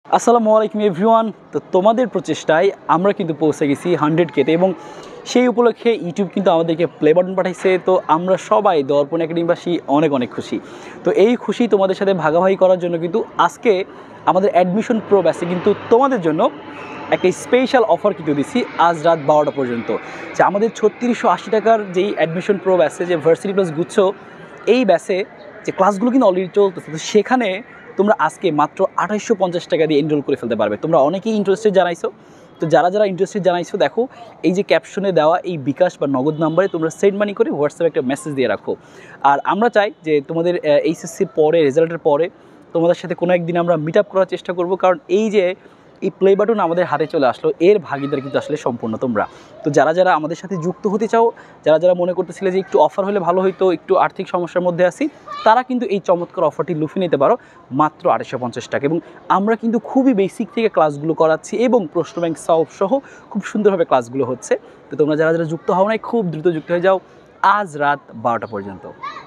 আসসালামু আলাইকুম এভরিওয়ান। তো তোমাদের প্রচেষ্টায় আমরা কিন্তু পৌঁছে গেছি 100K-তে এবং সেই উপলক্ষে ইউটিউব কিন্তু আমাদেরকে প্লে বাটন পাঠাইছে। তো আমরা সবাই দর্পণ একাডেমিবাসী অনেক অনেক খুশি। তো এই খুশি তোমাদের সাথে ভাগাভাগি করার জন্য কিন্তু আজকে আমাদের অ্যাডমিশন প্রো ব্যাচে কিন্তু তোমাদের জন্য একটা স্পেশাল অফার কিন্তু দিচ্ছি আজ রাত 12টা পর্যন্ত। যে আমাদের 3680 টাকার যেই অ্যাডমিশন প্রো ব্যাচে যে ভার্সিটি প্লাস গুচ্ছ এই ব্যাচে যে ক্লাসগুলো কিন্তু অলরেডি চলতেছে, তো সেখানে তোমরা আজকে মাত্র 2850 টাকা দিয়ে এনরোল করে ফেলতে পারবে। তোমরা অনেকেই ইন্টারেস্টেড জানাইছো, তো যারা যারা ইন্টারেস্টেড জানাইছো দেখো এই যে ক্যাপশনে দেওয়া এই বিকাশ বা নগদ নাম্বারে তোমরা সেন্ড মানি করে হোয়াটসঅ্যাপে একটা মেসেজ দিয়ে রাখো। আর আমরা চাই যে তোমাদের এইচএসসির পরে রেজাল্টের পরে তোমাদের সাথে কোনো একদিন আমরা মিট আপ করার চেষ্টা করব, কারণ এই যে এই প্লে বাটন আমাদের হাতে চলে আসলো এর ভাগিদার কিন্তু আসলে সম্পূর্ণ তোমরা। তো যারা যারা আমাদের সাথে যুক্ত হতে চাও, যারা যারা মনে করতেছিলে যে একটু অফার হলে ভালো হইতো, একটু আর্থিক সমস্যার মধ্যে আছি, তারা কিন্তু এই চমৎকার অফারটি লুফে নিতে পারো মাত্র 2850 টাকা। এবং আমরা কিন্তু খুবই বেসিক থেকে ক্লাসগুলো করাচ্ছি এবং প্রশ্ন ব্যাংক সলভ সহ খুব সুন্দরভাবে ক্লাসগুলো হচ্ছে। তো তোমরা যারা যারা যুক্ত হও নাই খুব দ্রুত যুক্ত হয়ে যাও আজ রাত 12টা পর্যন্ত।